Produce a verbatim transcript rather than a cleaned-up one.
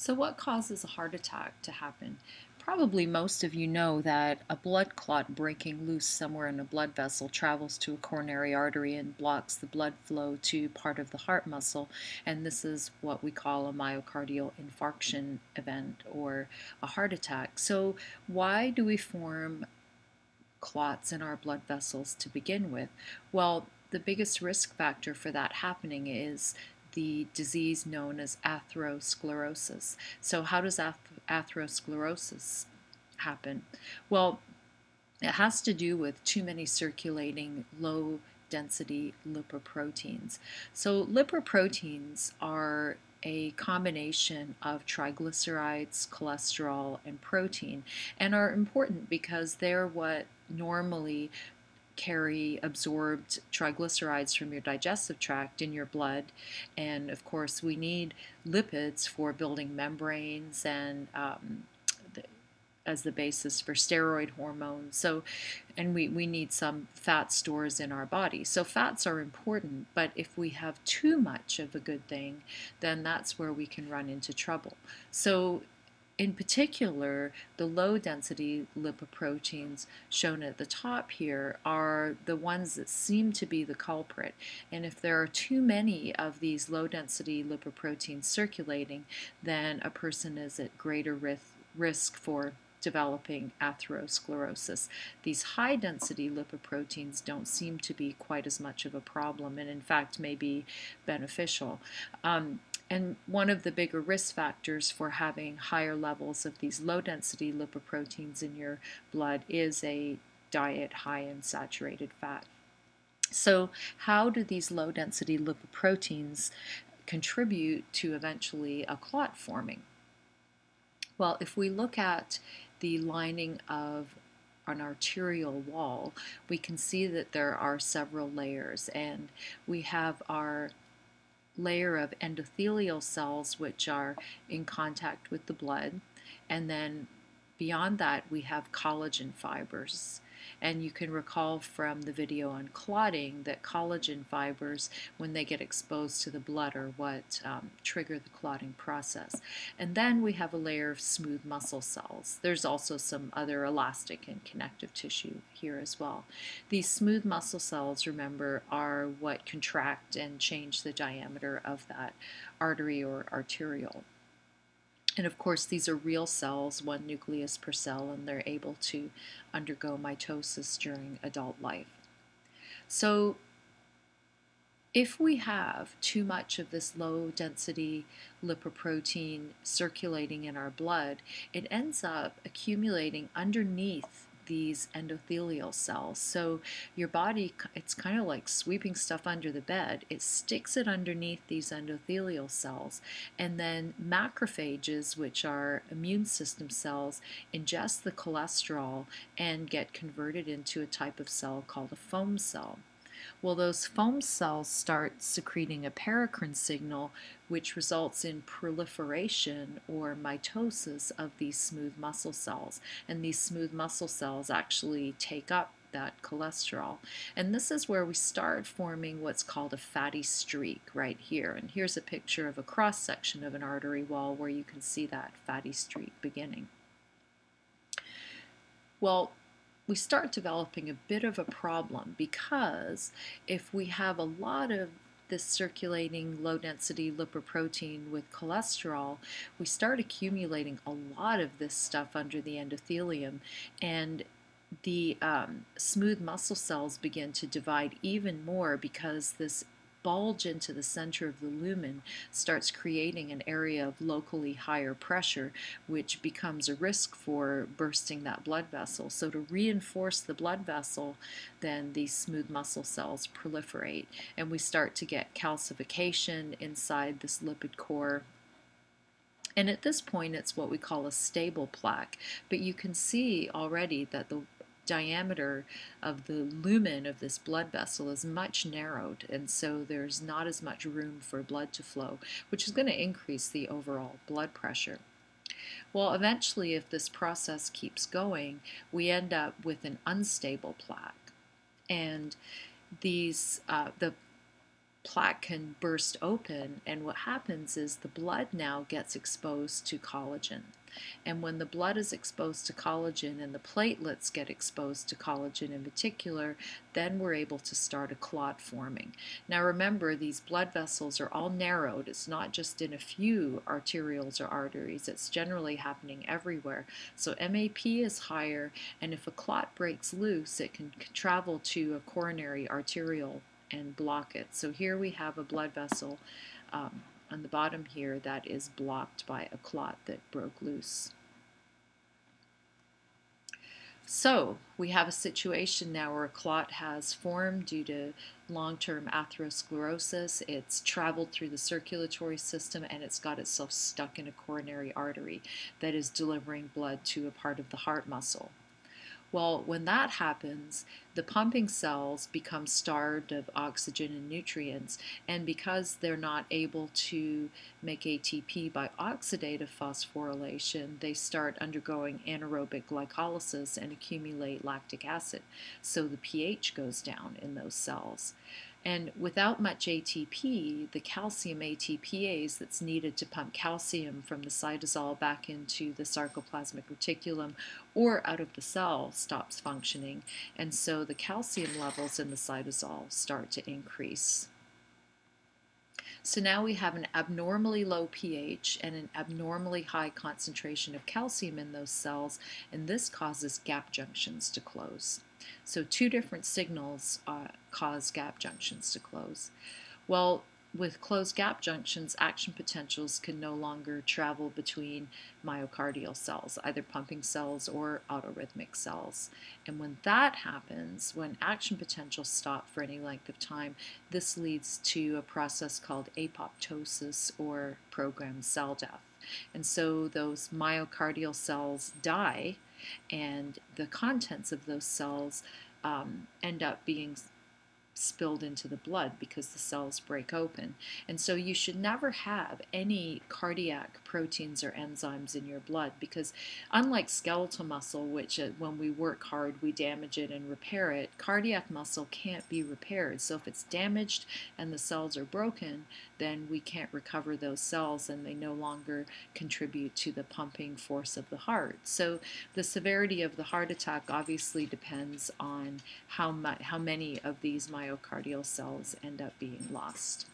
So what causes a heart attack to happen? Probably most of you know that a blood clot breaking loose somewhere in a blood vessel travels to a coronary artery and blocks the blood flow to part of the heart muscle, and this is what we call a myocardial infarction event or a heart attack. So why do we form clots in our blood vessels to begin with? Well, the biggest risk factor for that happening is the disease known as atherosclerosis. So, how does ath- atherosclerosis happen? Well, it has to do with too many circulating low density lipoproteins. So, lipoproteins are a combination of triglycerides, cholesterol, and protein, and are important because they're what normally carry absorbed triglycerides from your digestive tract in your blood. And of course, we need lipids for building membranes and um, the, as the basis for steroid hormones. So, and we, we need some fat stores in our body. So fats are important, but if we have too much of a good thing, then that's where we can run into trouble. So in particular, the low density lipoproteins shown at the top here are the ones that seem to be the culprit. And if there are too many of these low density lipoproteins circulating, then a person is at greater risk for developing atherosclerosis. These high density lipoproteins don't seem to be quite as much of a problem and in fact may be beneficial. Um, And one of the bigger risk factors for having higher levels of these low density lipoproteins in your blood is a diet high in saturated fat. So, how do these low density lipoproteins contribute to eventually a clot forming? Well, if we look at the lining of an arterial wall, we can see that there are several layers, and we have our layer of endothelial cells which are in contact with the blood, and then beyond that we have collagen fibers. And you can recall from the video on clotting that collagen fibers, when they get exposed to the blood, are what um, trigger the clotting process. And then we have a layer of smooth muscle cells. There's also some other elastic and connective tissue here as well. These smooth muscle cells, remember, are what contract and change the diameter of that artery or arteriole. And of course, these are real cells, one nucleus per cell, and they're able to undergo mitosis during adult life. So if we have too much of this low density lipoprotein circulating in our blood, it ends up accumulating underneath these endothelial cells. So your body, it's kind of like sweeping stuff under the bed. It sticks it underneath these endothelial cells, and then macrophages, which are immune system cells, ingest the cholesterol and get converted into a type of cell called a foam cell. Well, those foam cells start secreting a paracrine signal, which results in proliferation or mitosis of these smooth muscle cells. And these smooth muscle cells actually take up that cholesterol. And this is where we start forming what's called a fatty streak right here. And here's a picture of a cross section of an artery wall where you can see that fatty streak beginning. Well, we start developing a bit of a problem, because if we have a lot of this circulating low density lipoprotein with cholesterol, we start accumulating a lot of this stuff under the endothelium, and the um, smooth muscle cells begin to divide even more, because this bulge into the center of the lumen starts creating an area of locally higher pressure, which becomes a risk for bursting that blood vessel. So to reinforce the blood vessel, then these smooth muscle cells proliferate, and we start to get calcification inside this lipid core. And at this point, it's what we call a stable plaque. But you can see already that the diameter of the lumen of this blood vessel is much narrowed, and so there's not as much room for blood to flow, which is going to increase the overall blood pressure. Well, eventually, if this process keeps going, we end up with an unstable plaque. And these uh, the plaque can burst open, and what happens is the blood now gets exposed to collagen. And when the blood is exposed to collagen and the platelets get exposed to collagen in particular, then we're able to start a clot forming. Now remember, these blood vessels are all narrowed. It's not just in a few arterioles or arteries. It's generally happening everywhere. So M A P is higher, and if a clot breaks loose, it can travel to a coronary arteriole and block it. So here we have a blood vessel um, on the bottom here that is blocked by a clot that broke loose. So we have a situation now where a clot has formed due to long-term atherosclerosis. It's traveled through the circulatory system and it's got itself stuck in a coronary artery that is delivering blood to a part of the heart muscle. Well, when that happens, the pumping cells become starved of oxygen and nutrients, and because they're not able to make A T P by oxidative phosphorylation, they start undergoing anaerobic glycolysis and accumulate lactic acid. So the pH goes down in those cells. And without much A T P, the calcium A T Pase that's needed to pump calcium from the cytosol back into the sarcoplasmic reticulum or out of the cell stops functioning. And so the calcium levels in the cytosol start to increase. So now we have an abnormally low pH and an abnormally high concentration of calcium in those cells, and this causes gap junctions to close. So two different signals uh, cause gap junctions to close. Well, with closed gap junctions, action potentials can no longer travel between myocardial cells, either pumping cells or autorhythmic cells. And when that happens, when action potentials stop for any length of time, this leads to a process called apoptosis, or programmed cell death. And so those myocardial cells die, and the contents of those cells um, end up being spilled into the blood because the cells break open. And so you should never have any cardiac proteins or enzymes in your blood, because unlike skeletal muscle, which uh, when we work hard we damage it and repair it, cardiac muscle can't be repaired. So if it's damaged and the cells are broken, then we can't recover those cells and they no longer contribute to the pumping force of the heart. So the severity of the heart attack obviously depends on how much, how many of these myocardial cells end up being lost.